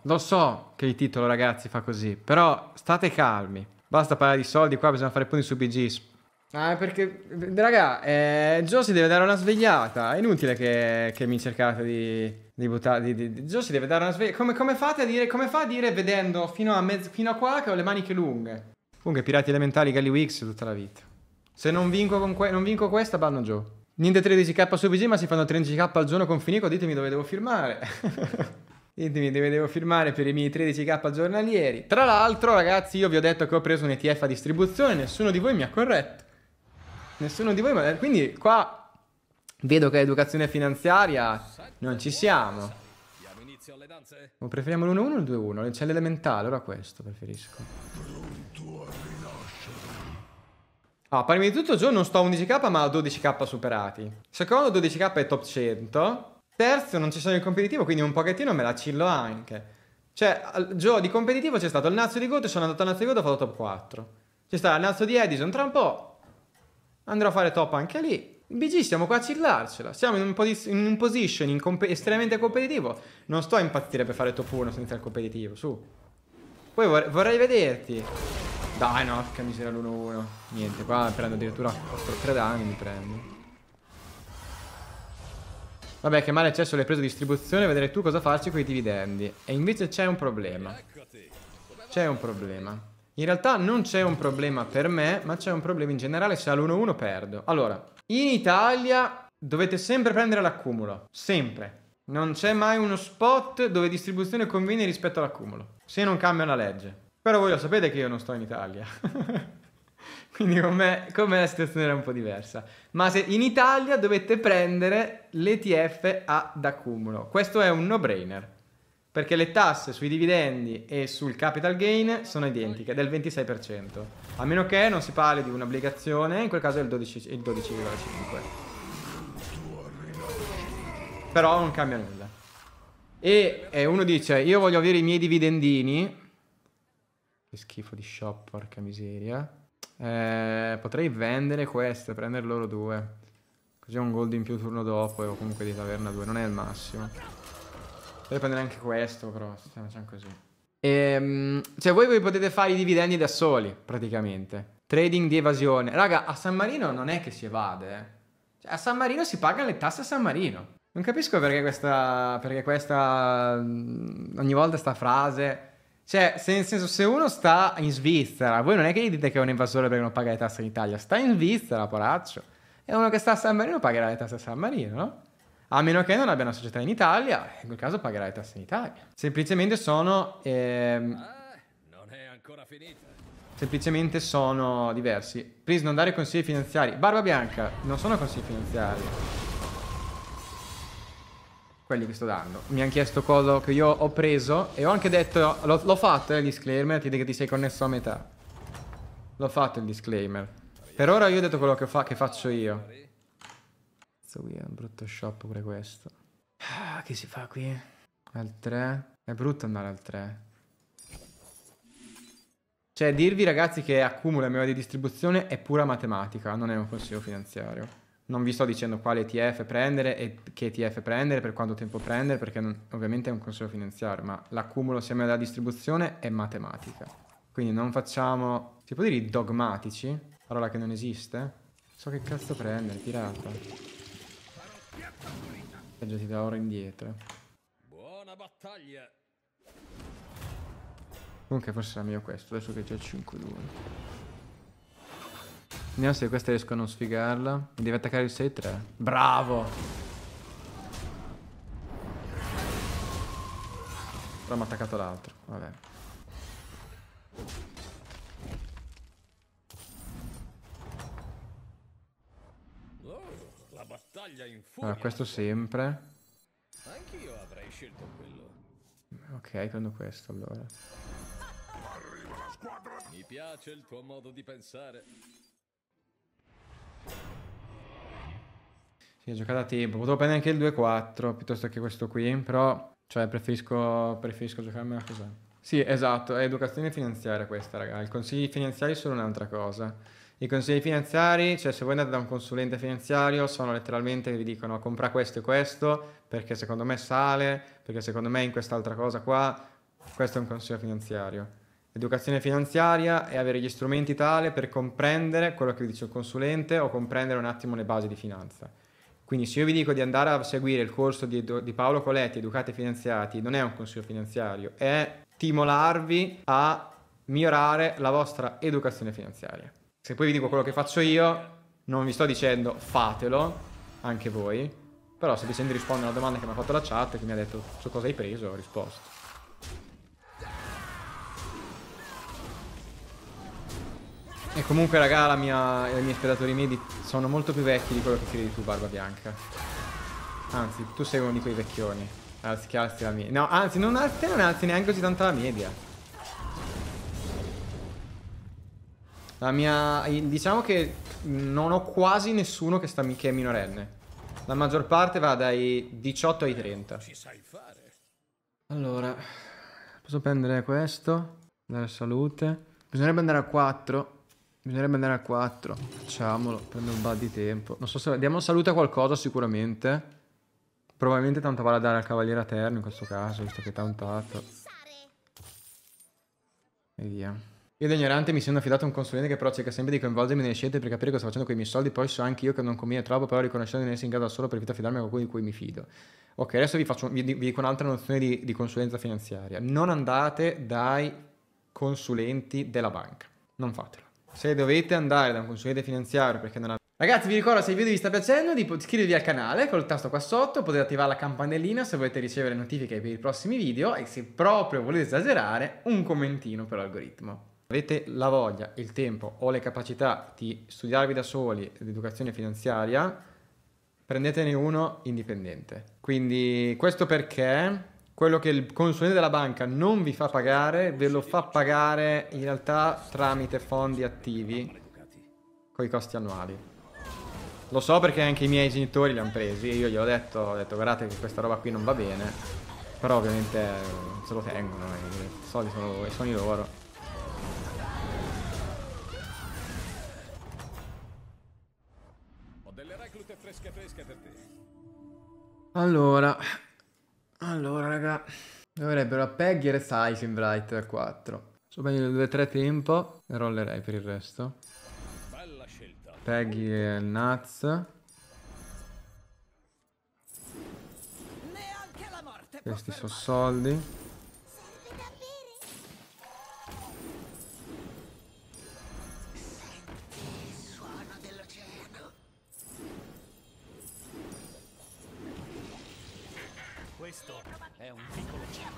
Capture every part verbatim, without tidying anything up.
lo so che il titolo, ragazzi, fa così, però state calmi. Basta parlare di soldi, qua bisogna fare punti su B G. Ah, perché, raga, eh, Joe si deve dare una svegliata. È inutile che, che mi cercate di, di buttare. Di, di, di- Joe si deve dare una svegliata. Come, come fate a dire, come fa a dire vedendo fino a, mezz, fino a qua che ho le maniche lunghe? Comunque, pirati elementari, Galli Wix tutta la vita. Se non vinco, con que- non vinco questa, banno Joe. Niente tredici K su B G, ma si fanno tredici K al giorno con Finico. Ditemi dove devo firmare. Ditemi dove devo firmare per i miei tredici K giornalieri. Tra l'altro, ragazzi, io vi ho detto che ho preso un E T F a distribuzione. Nessuno di voi mi ha corretto. Nessuno di voi, ma quindi qua vedo che educazione finanziaria non ci siamo. O preferiamo l'uno uno o il due uno? C'è l'elementale, ora questo preferisco. Ah, prima di tutto Joe non sto a undici K ma a dodici K superati. Secondo, dodici K è top cento. Terzo, non ci sono il competitivo, quindi un pochettino me la chillo anche. Cioè, Joe di competitivo c'è stato il Nazio di Goto, sono andato al Nazio di Goto, ho fatto top quattro. C'è stato il Nazio di Edison, tra un po' andrò a fare top anche lì. In B G siamo qua a chillarcela. Siamo in un, posi- in un positioning comp- estremamente competitivo. Non sto a impazzire per fare top uno senza il competitivo, su. Poi vor- vorrei vederti. Dai, no, che miseria l'uno uno. Niente, qua prendo addirittura tre danni, mi prendo. Vabbè, che male c'è sulle prese di distribuzione, vedere tu cosa farci con i dividendi. E invece c'è un problema. C'è un problema. In realtà non c'è un problema per me, ma c'è un problema in generale se all'uno uno perdo. Allora, in Italia dovete sempre prendere l'accumulo. Sempre. Non c'è mai uno spot dove distribuzione conviene rispetto all'accumulo. Se non cambia la legge. Però voi lo sapete che io non sto in Italia. Quindi con me, con me la situazione era un po' diversa. Ma se in Italia dovete prendere l'E T F ad accumulo. Questo è un no-brainer. Perché le tasse sui dividendi e sul capital gain sono identiche, del ventisei per cento. A meno che non si parli di un'obbligazione, in quel caso è il dodici virgola cinque. Però non cambia nulla. E, e uno dice, io voglio avere i miei dividendini. Che schifo di shop, porca miseria. Eh, potrei vendere questo e prendere loro due. Così ho un gold in più turno dopo e ho comunque di taverna due, non è il massimo. Potrei prendere anche questo, però stiamo facendo così. Ehm, cioè voi, voi potete fare i dividendi da soli, praticamente. Trading di evasione. Raga, a San Marino non è che si evade, eh. Cioè, a San Marino si pagano le tasse a San Marino. Non capisco perché questa... Perché questa... Ogni volta sta frase... Cioè, se, nel senso, se uno sta in Svizzera, voi non è che gli dite che è un invasore perché non paga le tasse in Italia. Sta in Svizzera, poraccio. E uno che sta a San Marino pagherà le tasse a San Marino, no? A meno che non abbia una società in Italia, in quel caso pagherà le tasse in Italia. Semplicemente sono... Ehm, Ah, non è ancora finita. semplicemente sono diversi. Please, non dare consigli finanziari. Barba Bianca, non sono consigli finanziari. Quelli che sto dando. Mi hanno chiesto cosa che io ho preso e ho anche detto... L'ho, l'ho fatto, eh, il disclaimer, ti dico che ti sei connesso a metà. L'ho fatto il disclaimer. Per ora io ho detto quello che, fa, che faccio io. Qui è un brutto shop pure questo. Ah, che si fa qui? Al tre. È brutto andare al tre. Cioè, dirvi ragazzi che accumulo e memoria di distribuzione è pura matematica, non è un consiglio finanziario. Non vi sto dicendo quale E T F prendere e che E T F prendere, per quanto tempo prendere, perché non, ovviamente è un consiglio finanziario, ma l'accumulo sia memoria della distribuzione è matematica. Quindi non facciamo... Si può dire i dogmatici? Parola che non esiste? So che cazzo prendere, pirata. Già ti dà ora indietro. Buona battaglia. Comunque forse era meglio questo, adesso che c'è il cinque due. Vediamo se questa riesco a non sfigarla. Mi deve attaccare il sei tre. Bravo! Però mi ha attaccato l'altro, vabbè. Oh, la battaglia in furia. Allora, questo sempre. Anch'io avrei scelto quello. Ok, prendo questo allora. Mi piace il tuo modo di pensare. Sì, ho giocato a tempo. Potevo prendere anche il due quattro piuttosto che questo qui, però... Cioè, preferisco, preferisco giocarmela così. Sì, esatto, è educazione finanziaria questa, raga. I consigli finanziari sono un'altra cosa. I consigli finanziari, cioè se voi andate da un consulente finanziario, sono letteralmente che vi dicono compra questo e questo, perché secondo me sale, perché secondo me in quest'altra cosa qua Questo è un consiglio finanziario. L'educazione finanziaria è avere gli strumenti tali per comprendere quello che vi dice il consulente o comprendere un attimo le basi di finanza. Quindi se io vi dico di andare a seguire il corso di, di Paolo Coletti, Educati e Finanziati, non è un consiglio finanziario, è stimolarvi a migliorare la vostra educazione finanziaria. Se poi vi dico quello che faccio io, non vi sto dicendo fatelo, anche voi, però semplicemente rispondo alla domanda che mi ha fatto la chat, che mi ha detto su cosa hai preso, ho risposto. E comunque raga, la mia, i miei spettatori medi sono molto più vecchi di quello che credi tu, Barba Bianca. Anzi, tu sei uno di quei vecchioni. Alzi che alzi la media. No, anzi, non alzi, te non alzi neanche così tanto la media. La mia... Diciamo che non ho quasi nessuno che, sta, che è minorenne. La maggior parte va dai diciotto ai trenta. Ci sai fare. Allora, posso prendere questo, dare salute. Bisognerebbe andare a quattro. Bisognerebbe andare a quattro. Facciamolo, prende un po' di tempo. Non so se diamo salute a qualcosa sicuramente. Probabilmente tanto vale a dare al Cavaliere Eterno in questo caso, visto che è tantato. E via. Io da ignorante mi sono affidato a un consulente che però cerca sempre di coinvolgermi nelle scelte per capire cosa sto facendo con i miei soldi. Poi so anche io che non conviene troppo, però riconoscendo di non essere in grado da solo per evitare affidarmi a qualcuno di cui mi fido. Ok, adesso vi, faccio, vi, vi dico un'altra nozione di, di consulenza finanziaria. Non andate dai consulenti della banca. Non fatelo. Se dovete andare da un consulente finanziario perché non avete... Ragazzi, vi ricordo, se il video vi sta piacendo, di iscrivervi al canale col tasto qua sotto, potete attivare la campanellina se volete ricevere notifiche per i prossimi video e se proprio volete esagerare, un commentino per l'algoritmo. Avete la voglia, il tempo o le capacità di studiarvi da soli l'educazione finanziaria, prendetene uno indipendente. Quindi questo perché quello che il consulente della banca non vi fa pagare, ve lo fa pagare in realtà tramite fondi attivi con i costi annuali. Lo so perché anche i miei genitori li hanno presi e io gli ho detto, ho detto guardate che questa roba qui non va bene, però ovviamente se lo tengono e i soldi sono, sono i loro. Ho delle reclute fresche fresche per te. Allora, allora raga, dovrebbero a Peggy e Cycling Bright a quattro. So bene due tre tempo e rollerei per il resto. Bella scelta. Peggy e Nuts. Neanche la morte può Questi sono fermarlo. soldi. Serve da bere? Senti il suono dell'oceano. Questo è un piccolo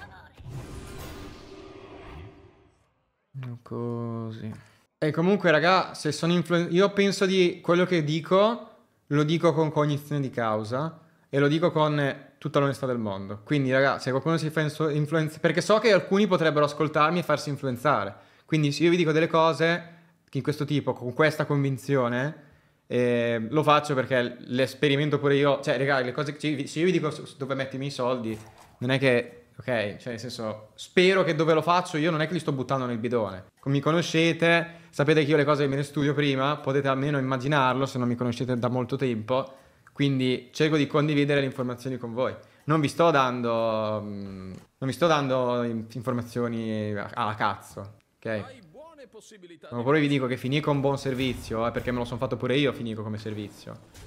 Così. E comunque raga, se sono influ- io penso di quello che dico, lo dico con cognizione di causa e lo dico con tutta l'onestà del mondo. Quindi raga, se qualcuno si fa influenzare, perché so che alcuni potrebbero ascoltarmi e farsi influenzare. Quindi se io vi dico delle cose di questo tipo, con questa convinzione, eh, lo faccio perché l'esperimento pure io, cioè raga, le cose che se io vi dico dove metti i miei soldi, non è che... Ok, cioè nel senso, spero che dove lo faccio io non è che li sto buttando nel bidone. Come mi conoscete, sapete che io le cose me le studio prima, potete almeno immaginarlo se non mi conoscete da molto tempo, quindi cerco di condividere le informazioni con voi. Non vi sto dando, mm, non vi sto dando informazioni alla cazzo, ok? Hai buone possibilità. Ma poi vi dico che finì con buon servizio, eh, perché me lo sono fatto pure io, finito come servizio.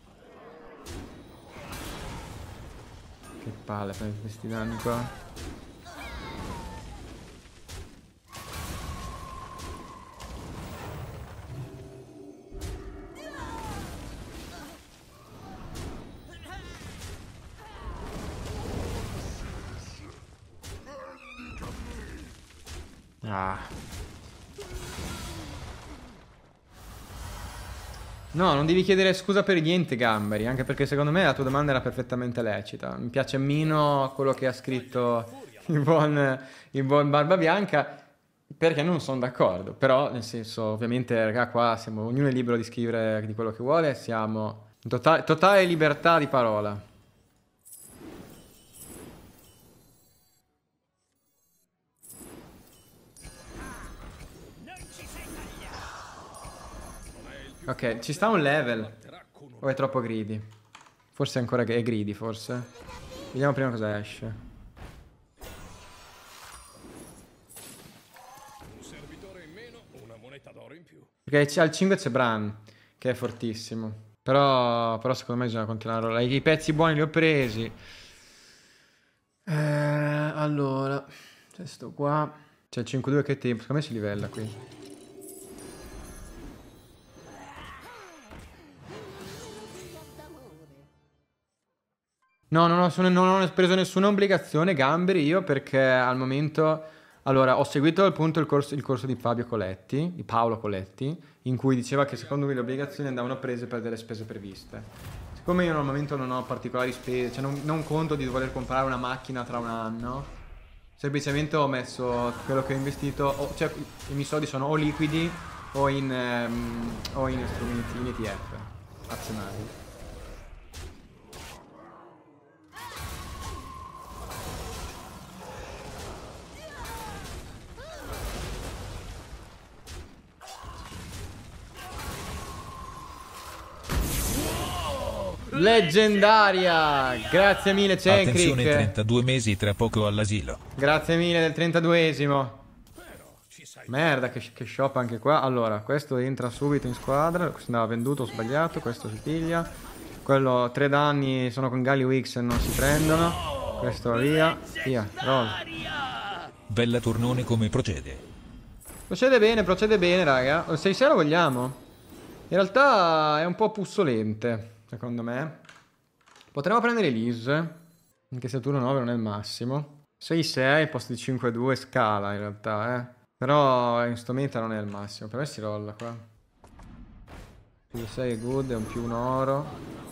Che palle, prendi questi danni qua. Ah. No, non devi chiedere scusa per niente, Gamberi, anche perché secondo me la tua domanda era perfettamente lecita. Mi piace meno quello che ha scritto il buon, il buon Barba Bianca, perché non sono d'accordo. Però, nel senso, ovviamente, raga, qua siamo, ognuno è libero di scrivere di quello che vuole, siamo in totale, totale libertà di parola. Ok, ci sta un level. O è troppo greedy? Forse è ancora è greedy, forse. Vediamo prima cosa esce. moneta d'oro in più. Perché c'è- al cinque c'è Bran, che è fortissimo. Però, però secondo me bisogna continuare. I pezzi buoni li ho presi. Eh, allora, c'è sto qua. C'è il cinque due che tempo. Secondo me si livella qui. No, non ho, sono- non ho preso nessuna obbligazione Gamberi io perché al momento... Allora, ho seguito appunto il corso, il corso di Fabio Coletti, di Paolo Coletti, in cui diceva che secondo lui le obbligazioni andavano prese per delle spese previste. Siccome io al momento non ho particolari spese, cioè non, non conto di voler comprare una macchina tra un anno, semplicemente ho messo quello che ho investito, o- cioè i miei soldi sono o liquidi o in, ehm, o in strumenti, in E T F, azionari. Leggendaria! Grazie mille Attenzione, Cencric. trentadue mesi tra poco all'asilo. Grazie mille del trentaduesimo. Però ci sai. Merda, che, che shop anche qua. Allora, questo entra subito in squadra. Questo andava venduto, ho sbagliato. Questo si piglia. Quello, tre danni, sono con Galli Wix e non si prendono. Questo via. Via, roll. Bella Turnone, come procede? Procede bene, procede bene, raga. Il sei sei lo vogliamo? In realtà è un po' pussolente, secondo me. Potremmo prendere Elise, anche se turno nove non è il massimo. sei sei al posto di cinque due scala in realtà, eh. Però in sto meta non è il massimo. Per me si rolla qua. Più sei è good, è un più un oro.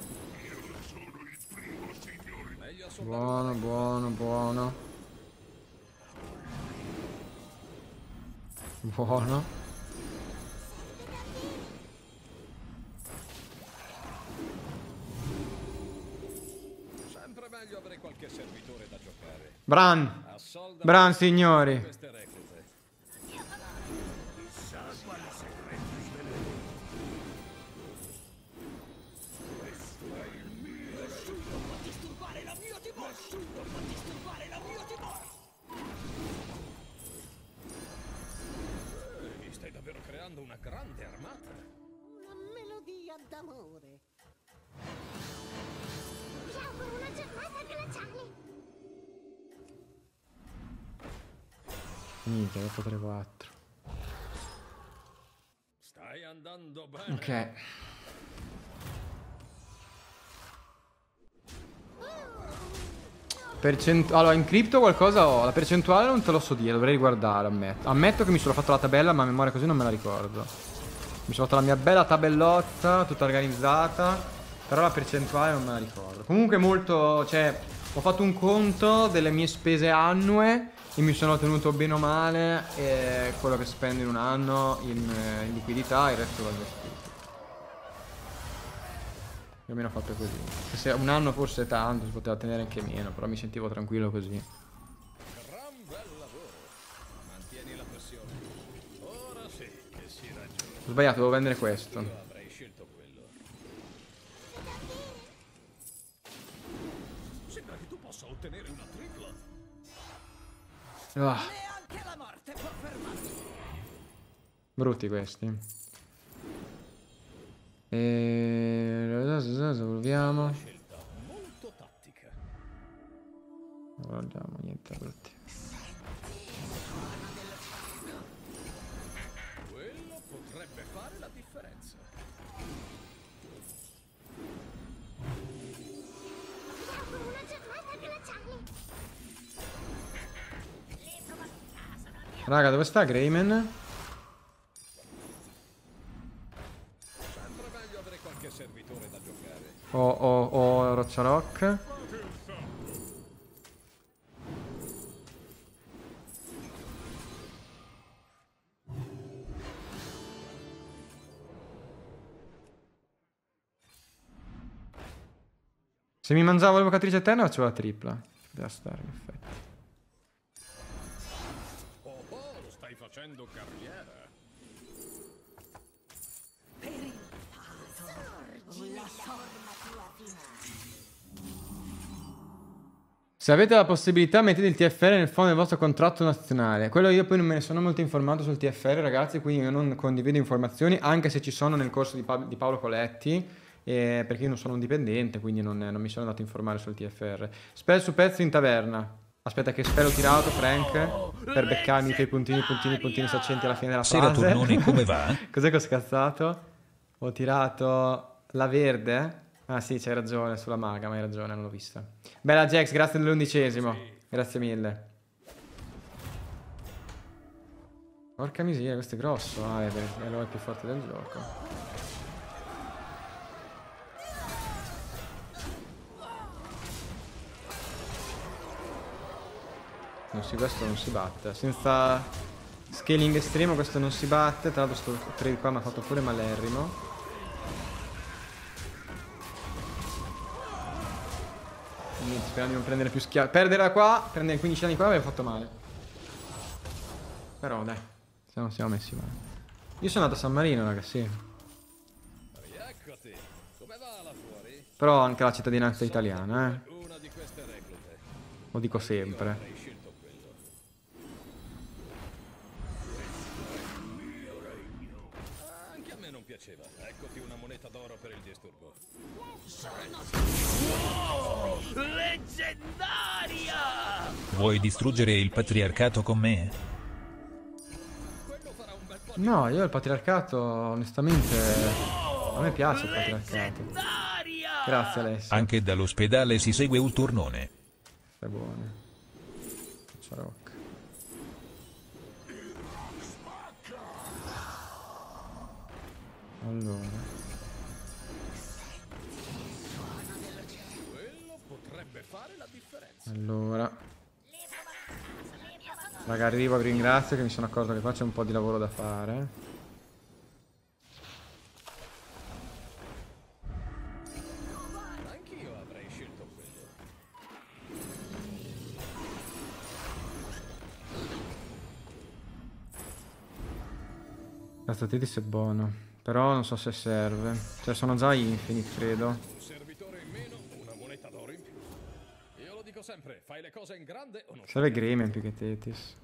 Buono, buono, buono. Buono. Sempre meglio avere qualche servitore da giocare. Bran. Assolda Bran, signori. queste reclute. Eh, stai davvero creando una grande armata. Una melodia d'amore. Vi auguro una giornata glaciale. Minchia, dopo tre quattro. Stai andando bene. Ok. Percent- allora, in cripto qualcosa ho. La percentuale non te lo so dire, dovrei riguardare, ammetto. Ammetto che mi sono fatto la tabella, ma a memoria così non me la ricordo. Mi sono fatto la mia bella tabellotta, tutta organizzata. Però la percentuale non me la ricordo. Comunque molto, cioè, ho fatto un conto delle mie spese annue e mi sono tenuto bene o male eh, quello che spendo in un anno in, eh, in liquidità, il resto l'ho investito. Più o meno ho fatto così. Se un anno forse è tanto, si poteva tenere anche meno, però mi sentivo tranquillo così. Gran bel lavoro. Mantieni la pressione. Ora sì che si ragiona. Ho sbagliato, devo vendere questo. Io avrei scelto quello. Sembra che tu possa ottenere una tripla. Ah, Neanche la morte può fermarti. brutti questi. E... Proviamo. Scelta molto tattica. Guardiamo, niente brutti. Quello potrebbe fare la differenza. Vi auguro una giornata glaciale. Raga, dove sta Greyman? Sempre meglio avere qualche servitore da giocare. Ho, ho, ho Roccia Rock. Se mi mangiavo l'evocatrice eterna facevo la tripla. Deve stare in effetti. Oh oh, stai facendo carriera. Se avete la possibilità mettete il T F R nel fondo del vostro contratto nazionale. Quello io poi non me ne sono molto informato sul T F R, ragazzi, quindi io non condivido informazioni, anche se ci sono nel corso di, pa di Paolo Coletti, eh, perché io non sono un dipendente, quindi non, non mi sono andato a informare sul T F R. Spell su pezzo in taverna. Aspetta che spero tirato, Frank, per beccarmi i tuoi puntini, puntini, puntini saccenti alla fine della Sera fase. Turnone, come va? Cos'è che ho scazzato? Ho tirato la verde. Ah sì, c'hai ragione, sulla maga, ma hai ragione, non l'ho vista. Bella Jax, grazie dell'undicesimo. Grazie mille. Porca miseria, questo è grosso. Ah, è, è il più forte del gioco. Non si, questo non si batte. Senza scaling estremo questo non si batte. Tra l'altro sto trade qua mi ha fatto pure malerrimo. Speriamo di non prendere più schiavi. Perdere da qua, prendere quindici anni qua aveva fatto male. Però dai, siamo, siamo messi male. Io sono andato a San Marino, raga, sì. Rieccoti. Come va là fuori? Però ho anche la cittadinanza italiana, eh. Una di queste reclute. Lo dico sempre. Avrei scelto quello. Anche a me non piaceva. Eccoti una moneta d'oro per il disturbo. Leggendaria! Vuoi distruggere il patriarcato con me? No, io il patriarcato, onestamente, a me piace il patriarcato. Grazie Alessio. Anche dall'ospedale si segue un turnone. Stai buono. Faccia rock. Allora. Allora. Raga, arrivo, vi ringrazio che mi sono accorto che qua c'è un po' di lavoro da fare. Anch'io avrei scelto quello. Cazzo, Tetis è buono. Però non so se serve. Cioè, sono già infinite, credo. Un servitore in meno, una moneta d'oro in più. Io lo dico sempre, fai le cose in grande o non Serve Gremian più che Tetis.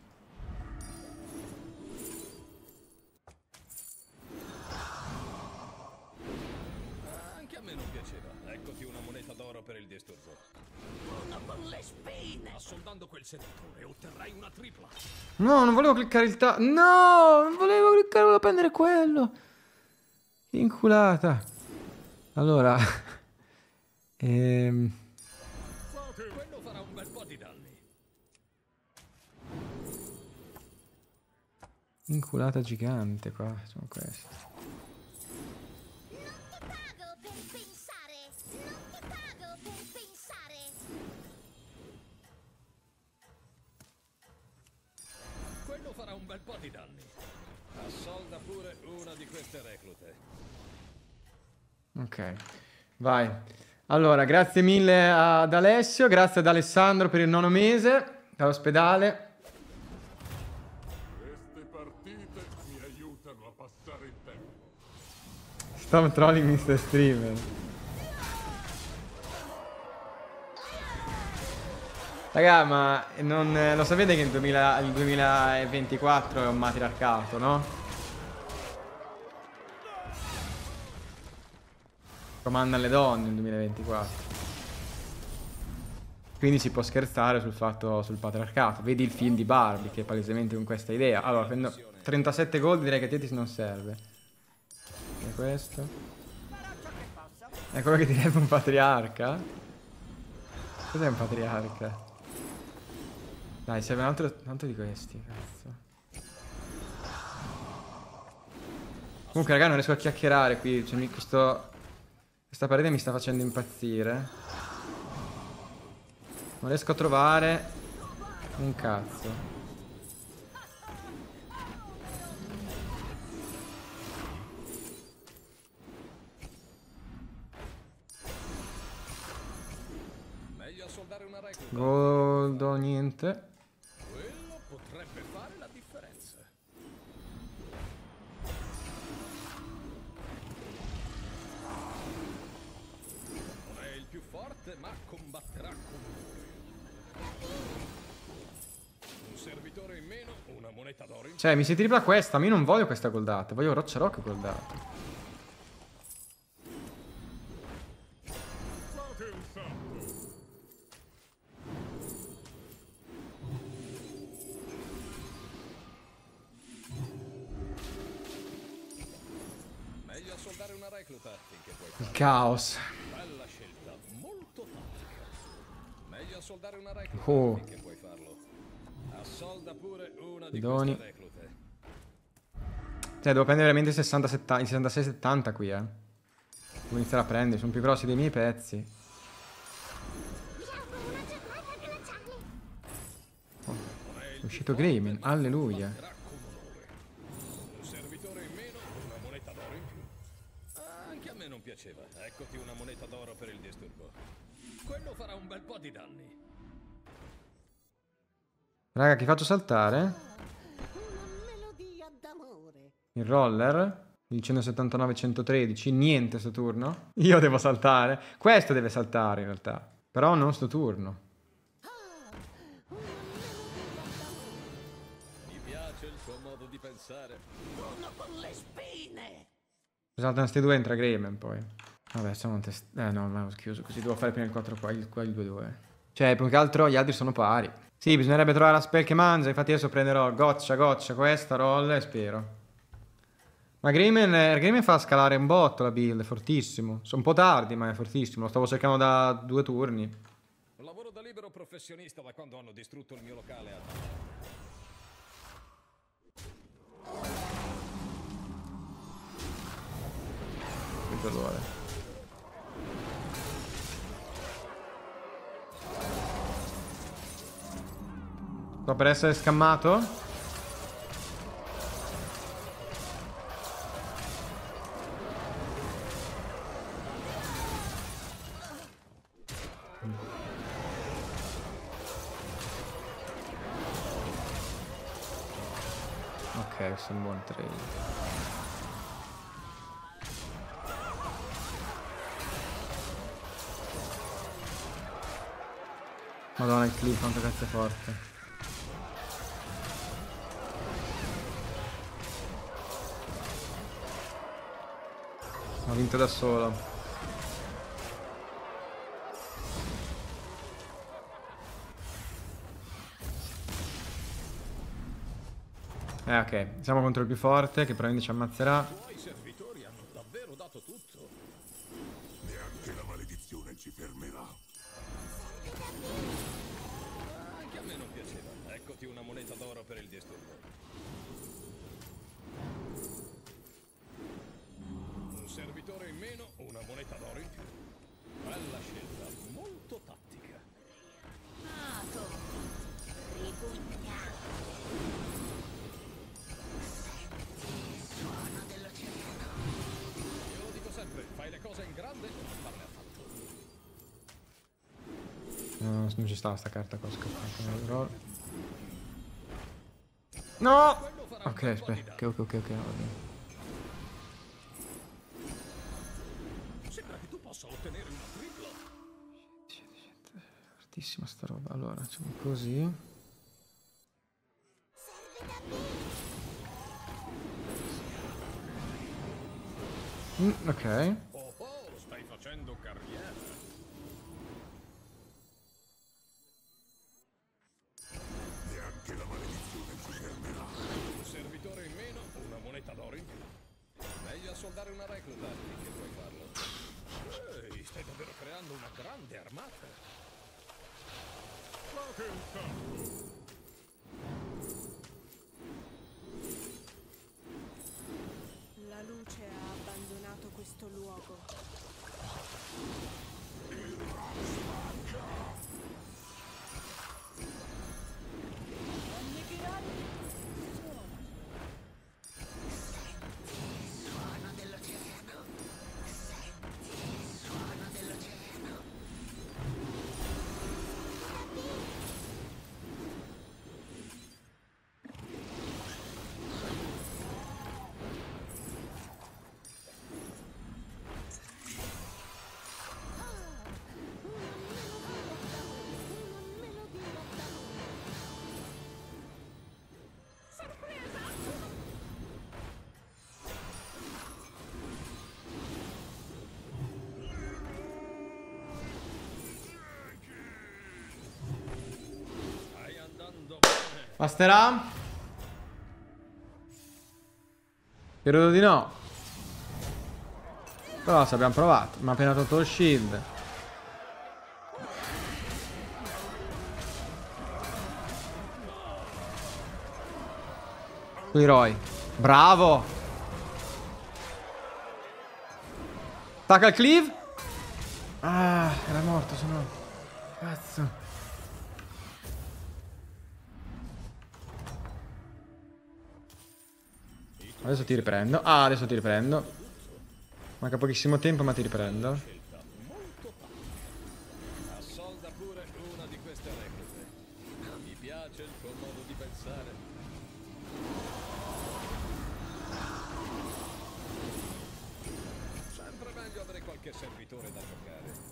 Anche a me non piaceva. Eccoti una moneta d'oro per il disturbo. Una con le spine! Assoldando quel servitore otterrai una tripla. No, non volevo cliccare il ta... No, non volevo cliccare, volevo prendere quello. Che inculata. Allora. ehm... Quello farà un bel po' di danni. Inculata gigante qua. Sono questi. Non ti pago per pensare! Non ti pago per pensare! Quello farà un bel po' di danni. Assolda pure una di queste reclute. Ok. Vai. Allora, grazie mille ad Alessio. Grazie ad Alessandro per il nono mese. Dall'ospedale. Queste partite mi aiutano a passare il tempo. Stop trolling mister Streamer. Raga, ma non, lo sapete che il, duemila, il duemilaventiquattro è un matriarcato, no? Comandano le donne nel duemilaventiquattro. Quindi si può scherzare sul fatto, sul patriarcato. Vedi il film di Barbie, che è palesemente con questa idea. Allora, prendo trentasette gold, direi che Tetis non serve. E questo? È quello che direbbe un patriarca? Cos'è un patriarca? Dai, serve un altro, un altro di questi, cazzo. Comunque, raga, non riesco a chiacchierare qui. Cioè, mi, questo, questa parete mi sta facendo impazzire. Non riesco a trovare un cazzo. Meglio assoldare una recluta. Goldo, niente. Quello potrebbe fare la differenza. Non è il più forte, ma combatterà con voi. una moneta d'oro in più. Cioè, mi si tripla questa, ma io non voglio questa goldata, voglio Roccia Rock goldata. Fate un salto. Meglio assoldare una recluta finché puoi Il farlo. caos. Bella scelta, molto tattica. Meglio assoldare una recluta Oh. finché puoi farlo. Assolda pure una di Doni. queste reclute. Cioè, devo prendere veramente i sessanta settanta, i sessantasei settanta qui, eh. Devo iniziare a prendere, sono più grossi dei miei pezzi. Vi auguro una giornata glaciale. È uscito Greymane, alleluia. Un servitore in meno, una moneta d'oro in più. Ah, anche a me non piaceva. Eccoti una moneta d'oro per il disturbo. Quello farà un bel po' di danni. Raga, chi faccio saltare? Una melodia d'amore. Il roller? Il centosettantanove centotredici? Niente sto turno? Io devo saltare? Questo deve saltare in realtà. Però non sto turno. Mi piace il suo modo di pensare. Uno con le spine. Se saltano sti due entra Greymane poi. Vabbè, sono un test... Eh no, ma ho chiuso così. Devo fare prima il quattro qua, il, qua il due due. Cioè, più che altro gli altri sono pari. Sì, bisognerebbe trovare la spell che mangia. Infatti adesso prenderò goccia goccia questa roll e spero. Ma Greymane, Greymane fa scalare un botto la build, è fortissimo. Sono un po' tardi, ma è fortissimo. Lo stavo cercando da due turni. Lavoro da libero professionista da quando hanno distrutto il mio locale a Che dolore. Sto per essere scammato? Ok, questo è un buon trade. Madonna, il clip quanto cazzo è forte. Ho vinto da solo. Eh ok, siamo contro il più forte che probabilmente ci ammazzerà. I tuoi servitori hanno davvero dato tutto. Neanche la maledizione ci fermerà. Ah, anche a me non piaceva. Eccoti una moneta d'oro per il disturbo. Un servitore in meno, una moneta d'oro in più. Bella scelta, molto tattica. Mago. Ripugna. Suono dell'oceano. Io lo dico sempre, fai le cose in grande o non farle affatto. No, non ci stava sta carta qua scappata. No! Ok, aspetta. Ok, ok, ok, ok. Va bene. Sembra che tu possa ottenere una tripla. Fortissima sta roba. Allora, facciamo così. Mm, ok. Oh oh, stai facendo carriera. Neanche la maledizione ci fermerà. Un servitore in meno, una moneta d'oro in più. Meglio assoldare una recluta finché puoi farlo. Ehi, stai davvero creando una grande armata. Fate un salto. La luce ha abbandonato questo luogo. Suono dell'oceano. Senti il suono dell'oceano. Basterà? Credo di no. Però ci abbiamo provato. Mi ha appena tolto lo shield. Qui Roy. Bravo. Attacca il cleave. Ah, era morto, se no. Cazzo. Adesso ti riprendo. Ah, adesso ti riprendo. Manca pochissimo tempo, ma ti riprendo. Assolda pure una di queste reclute. Mi piace il tuo modo di pensare. Sempre meglio avere qualche servitore da giocare.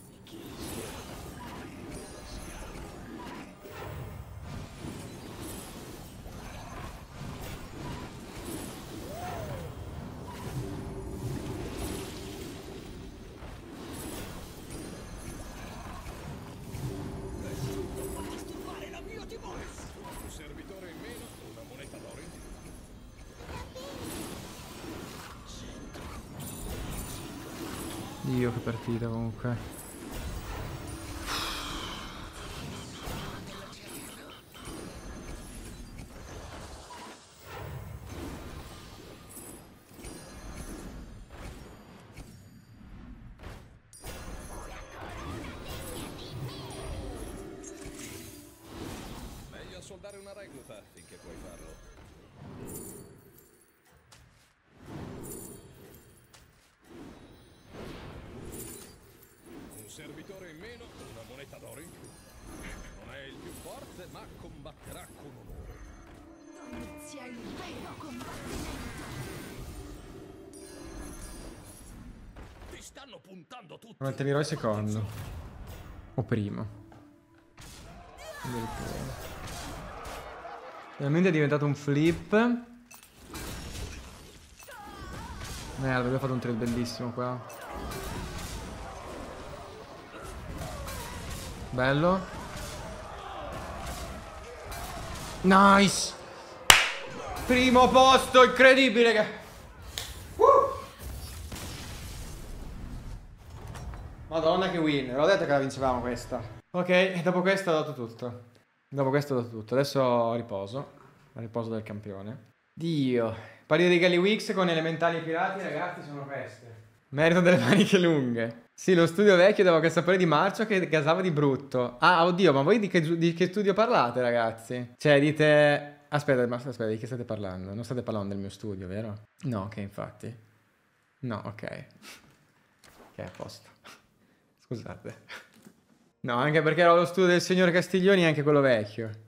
Un servitore in meno, una moneta d'oro in più. Dio, che partita comunque. Meglio soldare una recluta finché puoi farlo. Un servitore in meno, una moneta d'oro in più. Non è il più forte, ma combatterà con onore. Inizia il vero combattimento. Ti stanno puntando tutti. Mantenerò il secondo. O primo. Finalmente è diventato un flip. Merda, abbiamo fatto un trade bellissimo qua. Bello. Nice. Primo posto, incredibile che... Uh! Madonna che win. L'ho detto che la vincevamo questa. Ok, dopo questo ho dato tutto. Dopo questo ho dato tutto. Adesso riposo. Riposo del campione. Dio. Parli di Gally Weeks con elementali pirati, ragazzi, sono queste. Merito delle maniche lunghe. Sì, lo studio vecchio dava quel sapore di marcio che gasava di brutto. Ah, oddio, ma voi di che, di che studio parlate, ragazzi? Cioè, dite... Aspetta, ma aspetta, di che state parlando? Non state parlando del mio studio, vero? No, ok, infatti. No, ok. Ok, a posto. Scusate. No, anche perché era lo studio del signor Castiglioni e anche quello vecchio.